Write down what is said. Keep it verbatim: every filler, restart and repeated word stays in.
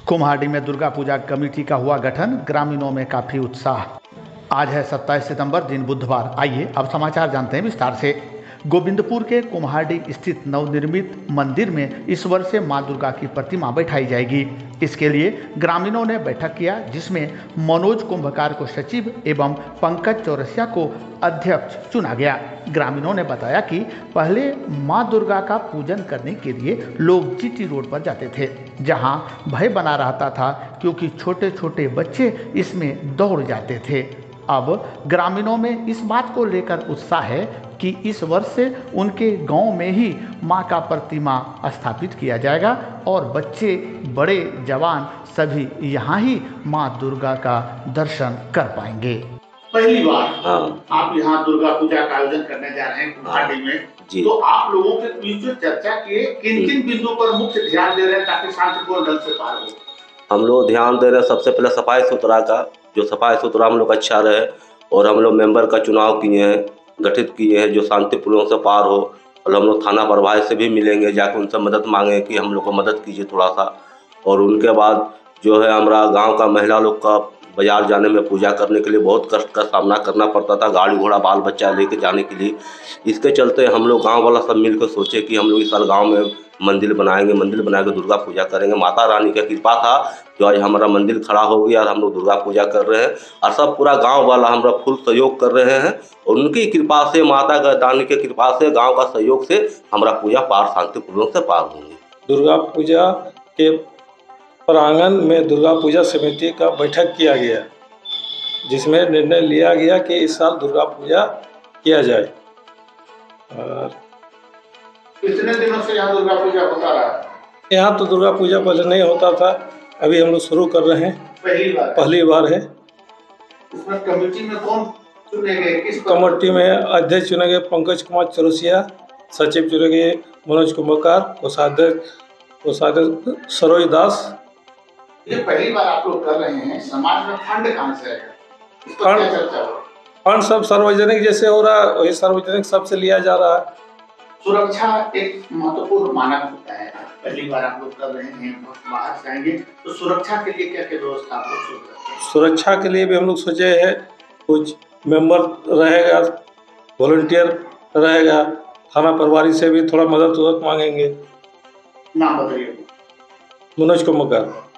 कुम्हाड़ी में दुर्गा पूजा कमेटी का हुआ गठन, ग्रामीणों में काफी उत्साह। आज है सत्ताईस सितंबर, दिन बुधवार। आइए अब समाचार जानते हैं विस्तार से। गोविंदपुर के कुम्हाड़ी स्थित नवनिर्मित मंदिर में इस वर्ष से मां दुर्गा की प्रतिमा बैठाई जाएगी। इसके लिए ग्रामीणों ने बैठक किया, जिसमें मनोज कुंभकार को सचिव एवं पंकज चौरसिया को अध्यक्ष चुना गया। ग्रामीणों ने बताया कि पहले मां दुर्गा का पूजन करने के लिए लोग जीटी रोड पर जाते थे, जहां भय बना रहता था क्योंकि छोटे छोटे बच्चे इसमें दौड़ जाते थे। अब ग्रामीणों में इस बात को लेकर उत्साह है कि इस वर्ष से उनके गांव में ही मां का प्रतिमा स्थापित किया जाएगा और बच्चे, बड़े, जवान सभी यहां ही मां दुर्गा का दर्शन कर पाएंगे। पहली बार हाँ। आप यहाँ दुर्गा पूजा का आयोजन करने जा रहे हैं कुम्हाड़ी में, तो आप लोगों के बीच जो चर्चा किए, किन किन बिंदुओं पर मुख्य ध्यान दे रहे हैं ताकि शांतिपूर्ण ढंग से पार हो? हम लोग ध्यान दे रहे हैं सबसे पहले सफाई सुथरा का, जो सफाई सुथरा हम लोग अच्छा रहे, और हम लोग मेंबर का चुनाव किए हैं, गठित किए हैं जो शांतिपूर्ण से पार हो। और हम लोग थाना प्रभारी से भी मिलेंगे, जाकर उनसे मदद मांगे कि हम लोग को मदद कीजिए थोड़ा सा। और उनके बाद जो है हमारा गांव का महिला लोग का बाजार जाने में, पूजा करने के लिए बहुत कष्ट का सामना करना पड़ता था, गाड़ी घोड़ा बाल बच्चा लेके जाने के लिए। इसके चलते हम लोग गांव वाला सब मिलकर सोचे कि हम लोग इस साल गांव में मंदिर बनाएंगे, मंदिर बना के दुर्गा पूजा करेंगे। माता रानी का कृपा था जो आज हमारा मंदिर खड़ा हो गया और हम लोग दुर्गा पूजा कर रहे हैं, और सब पूरा गांव वाला हमारा फुल सहयोग कर रहे हैं। और उनकी कृपा से, माता का रानी की कृपा से, गांव का सहयोग से हमारा पूजा पार शांतिपूर्ण से पार होंगे। दुर्गा पूजा के प्रांगण में दुर्गा पूजा समिति का बैठक किया गया, जिसमें निर्णय लिया गया कि इस साल दुर्गा पूजा किया जाए। और कितने दिनों से यहाँ दुर्गा पूजा होता रहा? यहाँ तो दुर्गा पूजा पहले नहीं होता था, अभी हम लोग शुरू कर रहे हैं, पहली बार पहली बार है। इसमें कमेटी में कौन चुने गए? किस कमेटी में अध्यक्ष चुने गए पंकज कुमार चौरसिया, सचिव चुने गए मनोज कुंभकार, कोषाध्यक्ष कोषाध्यक्ष सरोज दास। ये पहली बार आप लोग कर रहे हैं, समाज में फंड कहाँ से आएगा? इस पर क्या चर्चा हो? फंड सब सार्वजनिक जैसे हो रहा है वही सार्वजनिक सबसे लिया जा रहा है। सुरक्षा एक महत्वपूर्ण मानक होता है, पहली बार आप लोग कर रहे हैं, बाहर से आएंगे, तो सुरक्षा के लिए क्या क्या व्यवस्था आप लोग सोच रहे हैं? सुरक्षा के लिए भी हम लोग सोचे हैं, कुछ मेंबर रहेगा, वॉलंटियर रहेगा, थाना प्रभारी से भी थोड़ा मदद उदद मांगेंगे। नाम बताइए। मनोज कुंभकार।